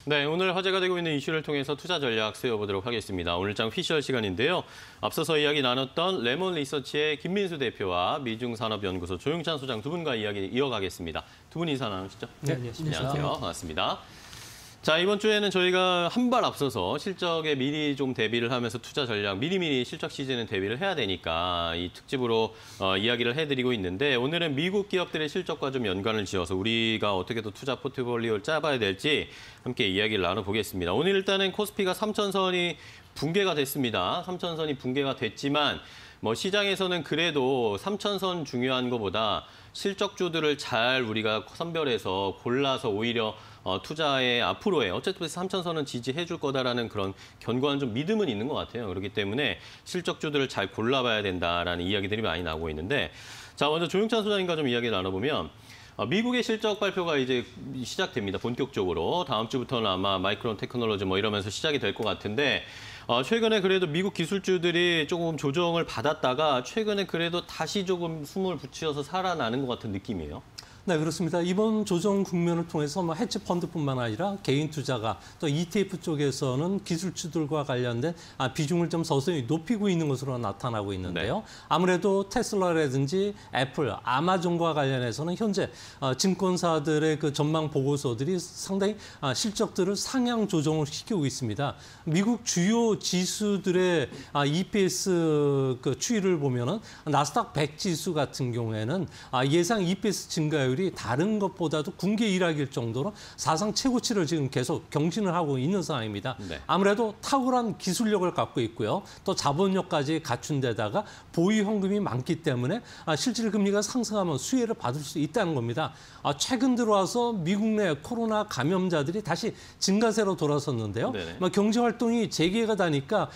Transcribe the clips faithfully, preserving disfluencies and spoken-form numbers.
네, 오늘 화제가 되고 있는 이슈를 통해서 투자 전략 세워보도록 하겠습니다. 오늘장 피셜 시간인데요. 앞서서 이야기 나눴던 레몬 리서치의 김민수 대표와 미중산업연구소 조용찬 소장 두 분과 이야기 이어가겠습니다. 두 분 인사 나누시죠? 네, 안녕하십니까. 안녕하세요. 반갑습니다. 자, 이번 주에는 저희가 한 발 앞서서 실적에 미리 좀 대비를 하면서 투자 전략, 미리미리 실적 시즌은 대비를 해야 되니까 이 특집으로 어, 이야기를 해드리고 있는데 오늘은 미국 기업들의 실적과 좀 연관을 지어서 우리가 어떻게 또 투자 포트폴리오를 짜봐야 될지 함께 이야기를 나눠보겠습니다. 오늘 일단은 코스피가 삼천선이 붕괴가 됐습니다. 삼천선이 붕괴가 됐지만 뭐 시장에서는 그래도 삼천선 중요한 것보다 실적주들을 잘 우리가 선별해서 골라서 오히려 어, 투자의 앞으로의 어쨌든 삼천선은 지지해 줄 거다라는 그런 견고한 좀 믿음은 있는 것 같아요. 그렇기 때문에 실적주들을 잘 골라봐야 된다라는 이야기들이 많이 나오고 있는데 자, 먼저 조용찬 소장님과 좀 이야기 나눠보면 어, 미국의 실적 발표가 이제 시작됩니다. 본격적으로. 다음 주부터는 아마 마이크론 테크놀로지 뭐 이러면서 시작이 될 것 같은데 어, 최근에 그래도 미국 기술주들이 조금 조정을 받았다가 최근에 그래도 다시 조금 숨을 붙여서 살아나는 것 같은 느낌이에요. 네, 그렇습니다. 이번 조정 국면을 통해서 뭐 해치 펀드뿐만 아니라 개인 투자가 또 이티에프 쪽에서는 기술주들과 관련된 비중을 좀 서서히 높이고 있는 것으로 나타나고 있는데요. 네. 아무래도 테슬라라든지 애플, 아마존과 관련해서는 현재 증권사들의 그 전망 보고서들이 상당히 실적들을 상향 조정을 시키고 있습니다. 미국 주요 지수들의 이피에스 그 추이를 보면은 나스닥 백 지수 같은 경우에는 예상 이피에스 증가율 다른 것보다도 군계 일학일 정도로 사상 최고치를 지금 계속 경신을 하고 있는 상황입니다. 네. 아무래도 탁월한 기술력을 갖고 있고요. 또 자본력까지 갖춘 데다가 보유 현금이 많기 때문에 실질 금리가 상승하면 수혜를 받을 수 있다는 겁니다. 최근 들어와서 미국 내 코로나 감염자들이 다시 증가세로 돌아섰는데요. 경제 활동이 재개가 되니까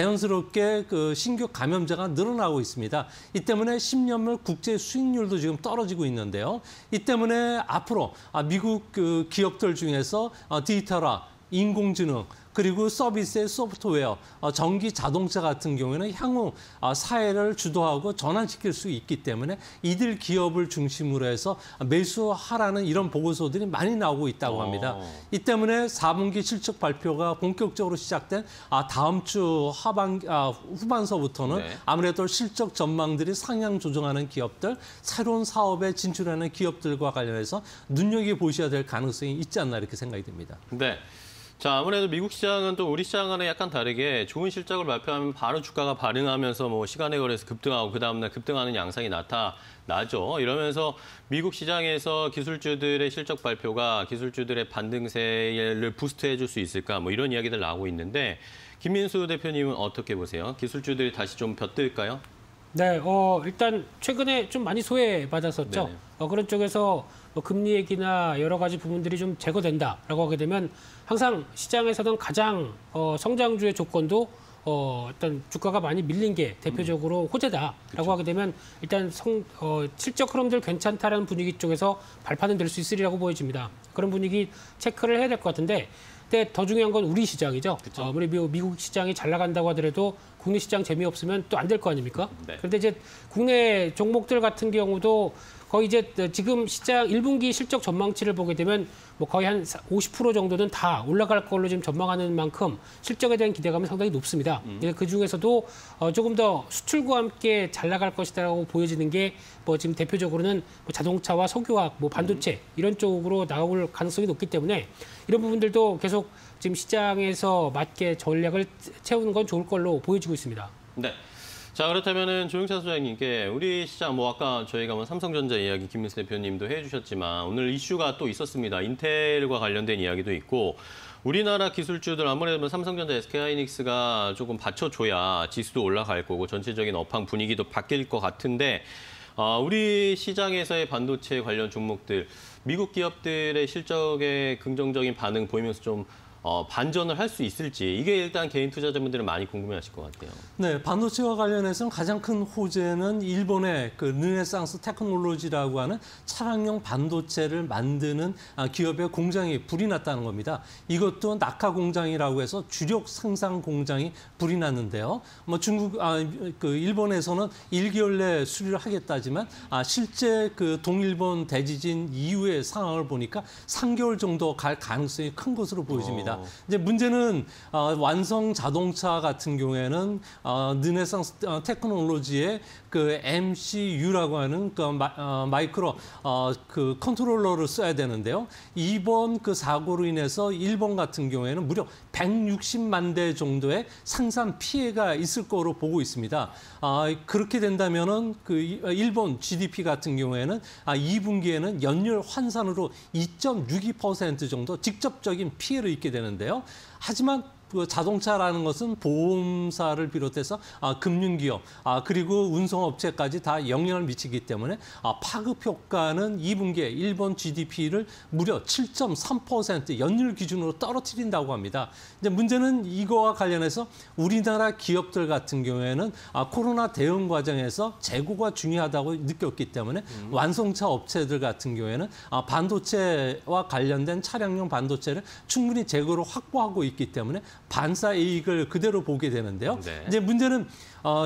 자연스럽게 그 신규 감염자가 늘어나고 있습니다. 이 때문에 십 년물 국제 수익률도 지금 떨어지고 있는데요. 이 때문에 앞으로 미국 그 기업들 중에서 디지털화, 인공지능, 그리고 서비스의 소프트웨어, 전기 자동차 같은 경우에는 향후 사회를 주도하고 전환시킬 수 있기 때문에 이들 기업을 중심으로 해서 매수하라는 이런 보고서들이 많이 나오고 있다고 합니다. 오. 이 때문에 사 분기 실적 발표가 본격적으로 시작된 다음 주 하반, 후반서부터는 네. 아무래도 실적 전망들이 상향 조정하는 기업들, 새로운 사업에 진출하는 기업들과 관련해서 눈여겨보셔야 될 가능성이 있지 않나 이렇게 생각이 듭니다. 네. 자, 아무래도 미국 시장은 또 우리 시장과는 약간 다르게 좋은 실적을 발표하면 바로 주가가 반응하면서 뭐 시간에 걸려서 급등하고 그 다음날 급등하는 양상이 나타나죠. 이러면서 미국 시장에서 기술주들의 실적 발표가 기술주들의 반등세를 부스트해 줄 수 있을까 뭐 이런 이야기들 나오고 있는데 김민수 대표님은 어떻게 보세요? 기술주들이 다시 좀 벼뜰까요? 네, 어, 일단 최근에 좀 많이 소외받았었죠. 어, 그런 쪽에서 뭐 금리 얘기나 여러 가지 부분들이 좀 제거된다라고 하게 되면 항상 시장에서는 가장 어, 성장주의 조건도 어, 일단 주가가 많이 밀린 게 대표적으로 호재다라고 그렇죠. 하게 되면 일단 성, 어, 실적 흐름들 괜찮다라는 분위기 쪽에서 발판은 될 수 있으리라고 보여집니다. 그런 분위기 체크를 해야 될 것 같은데 근데 더 중요한 건 우리 시장이죠. 어, 아무리 미국 시장이 잘 나간다고 하더라도 국내 시장 재미없으면 또 안 될 거 아닙니까? 네. 그런데 이제 국내 종목들 같은 경우도 거의 이제 지금 시장 일 분기 실적 전망치를 보게 되면 뭐 거의 한 오십 퍼센트 정도는 다 올라갈 걸로 지금 전망하는 만큼 실적에 대한 기대감이 상당히 높습니다. 음. 그 중에서도 어 조금 더 수출과 함께 잘 나갈 것이다라고 보여지는 게 뭐 지금 대표적으로는 뭐 자동차와 석유화학, 뭐 반도체 음. 이런 쪽으로 나올 가능성이 높기 때문에 이런 부분들도 계속 지금 시장에서 맞게 전략을 채우는 건 좋을 걸로 보여지고 있습니다. 네. 자, 그렇다면은 조용찬 소장님께 우리 시장 뭐 아까 저희가 뭐 삼성전자 이야기 김민수 대표님도 해주셨지만 오늘 이슈가 또 있었습니다. 인텔과 관련된 이야기도 있고 우리나라 기술주들 아무래도 삼성전자, 에스케이하이닉스가 조금 받쳐줘야 지수도 올라갈 거고 전체적인 업황 분위기도 바뀔 것 같은데 어, 우리 시장에서의 반도체 관련 종목들 미국 기업들의 실적에 긍정적인 반응 보이면서 좀 어, 반전을 할 수 있을지 이게 일단 개인 투자자분들은 많이 궁금해하실 것 같아요. 네, 반도체와 관련해서는 가장 큰 호재는 일본의 그 르네상스 테크놀로지라고 하는 차량용 반도체를 만드는 기업의 공장이 불이 났다는 겁니다. 이것도 낙하 공장이라고 해서 주력 생산 공장이 불이 났는데요. 뭐 중국, 아, 그 일본에서는 일 개월 내에 수리를 하겠다지만 아, 실제 그 동일본 대지진 이후의 상황을 보니까 삼 개월 정도 갈 가능성이 큰 것으로 보여집니다. 어. 이제 문제는 어, 완성 자동차 같은 경우에는 어, 르네상스 어, 테크놀로지의 그 엠씨유라고 하는 그 마, 어, 마이크로 어, 그 컨트롤러를 써야 되는데요. 이번 그 사고로 인해서 일본 같은 경우에는 무려 백육십만 대 정도의 생산 피해가 있을 거로 보고 있습니다. 아, 그렇게 된다면은 그 일본 지디피 같은 경우에는 아, 이 분기에는 연율 환산으로 이 점 육이 퍼센트 정도 직접적인 피해를 입게 되는데요. 하지만 그 자동차라는 것은 보험사를 비롯해서 아, 금융기업 아, 그리고 운송업체까지 다 영향을 미치기 때문에 아, 파급 효과는 이 분기에 일본 지디피를 무려 칠 점 삼 퍼센트 연율 기준으로 떨어뜨린다고 합니다. 이제 문제는 이거와 관련해서 우리나라 기업들 같은 경우에는 아, 코로나 대응 과정에서 재고가 중요하다고 느꼈기 때문에 음. 완성차 업체들 같은 경우에는 아, 반도체와 관련된 차량용 반도체를 충분히 재고를 확보하고 있기 때문에 반사 이익을 그대로 보게 되는데요. 네. 이제 문제는 어,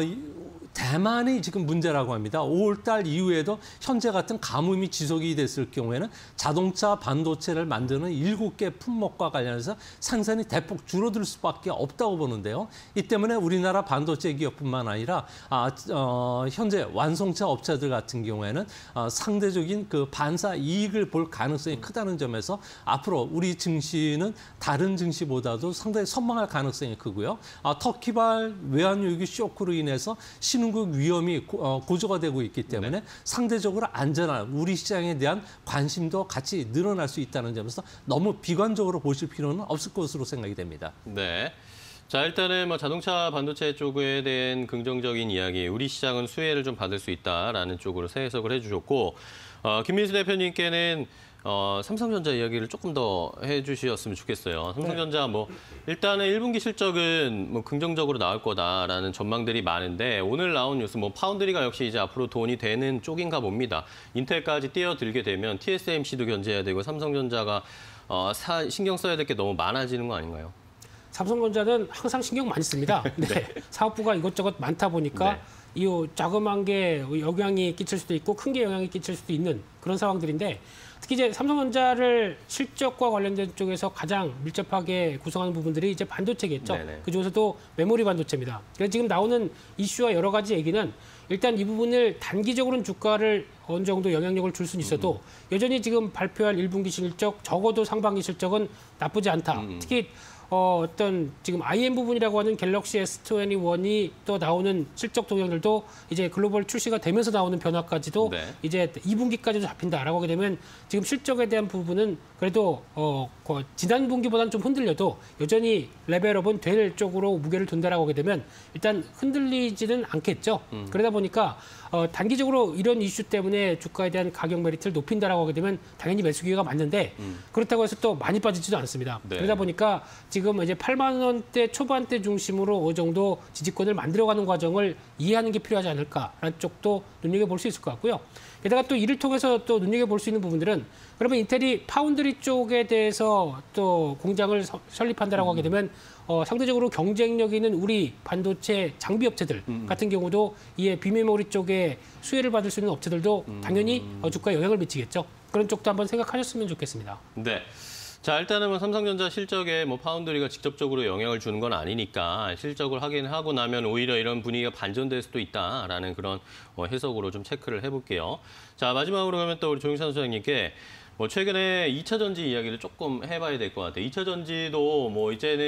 대만이 지금 문제라고 합니다. 오월 달 이후에도 현재 같은 가뭄이 지속이 됐을 경우에는 자동차 반도체를 만드는 일곱 개 품목과 관련해서 생산이 대폭 줄어들 수밖에 없다고 보는데요. 이 때문에 우리나라 반도체 기업뿐만 아니라 아, 어, 현재 완성차 업체들 같은 경우에는 어, 상대적인 그 반사 이익을 볼 가능성이 크다는 점에서 앞으로 우리 증시는 다른 증시보다도 상당히 선망할 가능성이 크고요. 아, 터키발 외환위기 쇼크로 인해서 신흥국 위험이 고, 어, 고조가 되고 있기 때문에 네. 상대적으로 안전한 우리 시장에 대한 관심도 같이 늘어날 수 있다는 점에서 너무 비관적으로 보실 필요는 없을 것으로 생각이 됩니다. 네. 자, 일단은 뭐 자동차 반도체 쪽에 대한 긍정적인 이야기, 우리 시장은 수혜를 좀 받을 수 있다라는 쪽으로 새 해석을 해주셨고, 어, 김민수 대표님께는 어, 삼성전자 이야기를 조금 더 해주셨으면 좋겠어요. 삼성전자 뭐 일단은 일 분기 실적은 뭐 긍정적으로 나올 거다라는 전망들이 많은데 오늘 나온 뉴스 뭐 파운드리가 역시 이제 앞으로 돈이 되는 쪽인가 봅니다. 인텔까지 뛰어들게 되면 티에스엠씨도 견제해야 되고 삼성전자가 어, 사, 신경 써야 될 게 너무 많아지는 거 아닌가요? 삼성전자는 항상 신경 많이 씁니다. 네. 네. 사업부가 이것저것 많다 보니까 네. 이 자그마한 게 영향이 끼칠 수도 있고 큰 게 영향이 끼칠 수도 있는 그런 상황들인데 특히 이제 삼성전자를 실적과 관련된 쪽에서 가장 밀접하게 구성하는 부분들이 이제 반도체겠죠. 네네. 그중에서도 메모리 반도체입니다. 그래서 지금 나오는 이슈와 여러 가지 얘기는 일단 이 부분을 단기적으로는 주가를 어느 정도 영향력을 줄 수는 있어도 음. 여전히 지금 발표할 일 분기 실적 적어도 상반기 실적은 나쁘지 않다. 음. 특히 어, 어떤 지금 아이엠 부분이라고 하는 갤럭시 에스 이십일이 또 나오는 실적 동향들도 이제 글로벌 출시가 되면서 나오는 변화까지도 네. 이제 이 분기까지도 잡힌다라고 하게 되면 지금 실적에 대한 부분은 그래도 어, 그 지난 분기보다는 좀 흔들려도 여전히 레벨업은 될 쪽으로 무게를 둔다라고 하게 되면 일단 흔들리지는 않겠죠. 음. 그러다 보니까 어, 단기적으로 이런 이슈 때문에 주가에 대한 가격 메리트를 높인다라고 하게 되면 당연히 매수 기회가 맞는데 음. 그렇다고 해서 또 많이 빠지지도 않습니다. 네. 그러다 보니까 지금 이제 팔만 원대 초반대 중심으로 어느 정도 지지권을 만들어가는 과정을 이해하는 게 필요하지 않을까라는 쪽도 눈여겨볼 수 있을 것 같고요. 게다가 또 이를 통해서 또 눈여겨볼 수 있는 부분들은 그러면 인텔이 파운드리 쪽에 대해서 또 공장을 서, 설립한다라고 음. 하게 되면 어, 상대적으로 경쟁력 있는 우리 반도체 장비 업체들 음. 같은 경우도 이에 비메모리 쪽에 수혜를 받을 수 있는 업체들도 음. 당연히 어, 주가에 영향을 미치겠죠. 그런 쪽도 한번 생각하셨으면 좋겠습니다. 네. 자, 일단은 뭐 삼성전자 실적에 뭐 파운드리가 직접적으로 영향을 주는 건 아니니까 실적을 확인하고 나면 오히려 이런 분위기가 반전될 수도 있다라는 그런 어, 해석으로 좀 체크를 해볼게요. 자, 마지막으로 그러면 또 우리 조영찬 소장님께 뭐 최근에 이 차 전지 이야기를 조금 해봐야 될 것 같아요. 이 차 전지도 뭐 이제는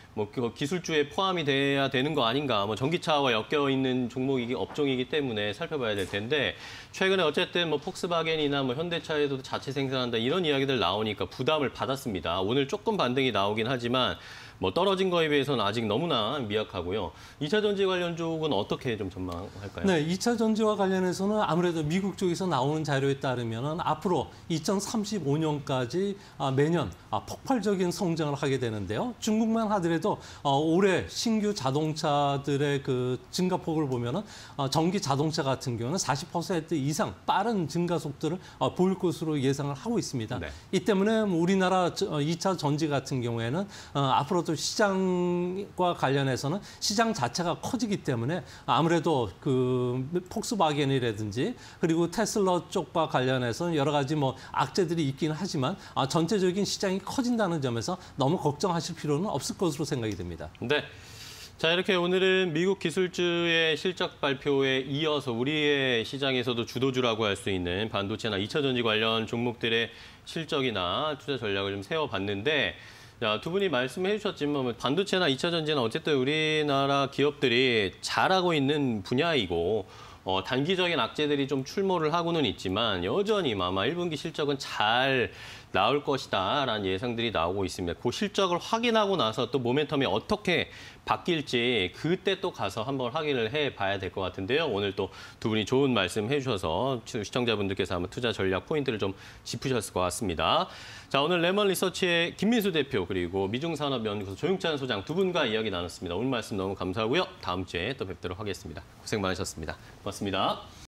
뭐 그 기술주에 포함이 돼야 되는 거 아닌가. 뭐 전기차와 엮여 있는 종목이기 업종이기 때문에 살펴봐야 될 텐데 최근에 어쨌든 뭐 폭스바겐이나 뭐 현대차에도 자체 생산한다 이런 이야기들 나오니까 부담을 받았습니다. 오늘 조금 반등이 나오긴 하지만 뭐 떨어진 거에 비해서는 아직 너무나 미약하고요. 이 차 전지 관련 쪽은 어떻게 좀 전망할까요? 네, 이 차 전지와 관련해서는 아무래도 미국 쪽에서 나오는 자료에 따르면 앞으로 이천삼십오 년까지 매년 폭발적인 성장을 하게 되는데요. 중국만 하더라도 올해 신규 자동차들의 그 증가폭을 보면은 전기 자동차 같은 경우는 사십 퍼센트 이상 빠른 증가 속도를 보일 것으로 예상을 하고 있습니다. 네. 이 때문에 우리나라 이 차 전지 같은 경우에는 앞으로도 시장과 관련해서는 시장 자체가 커지기 때문에 아무래도 그 폭스바겐이라든지 그리고 테슬라 쪽과 관련해서 여러 가지 뭐 악재들이 있긴 하지만 전체적인 시장이 커진다는 점에서 너무 걱정하실 필요는 없을 것으로 생각이 됩니다. 네. 자, 이렇게 오늘은 미국 기술주의 실적 발표에 이어서 우리의 시장에서도 주도주라고 할 수 있는 반도체나 이 차 전지 관련 종목들의 실적이나 투자 전략을 좀 세워봤는데 자, 두 분이 말씀해 주셨지만 반도체나 이 차 전지는 어쨌든 우리나라 기업들이 잘하고 있는 분야이고 어, 단기적인 악재들이 좀 출몰을 하고는 있지만 여전히 아마 일 분기 실적은 잘 나올 것이다라는 예상들이 나오고 있습니다. 그 실적을 확인하고 나서 또 모멘텀이 어떻게 바뀔지 그때 또 가서 한번 확인을 해봐야 될 것 같은데요. 오늘 또 두 분이 좋은 말씀 해주셔서 시청자분들께서 한번 투자 전략 포인트를 좀 짚으셨을 것 같습니다. 자, 오늘 레몬 리서치의 김민수 대표 그리고 미중산업연구소 조용찬 소장 두 분과 이야기 나눴습니다. 오늘 말씀 너무 감사하고요. 다음 주에 또 뵙도록 하겠습니다. 고생 많으셨습니다. 고맙습니다.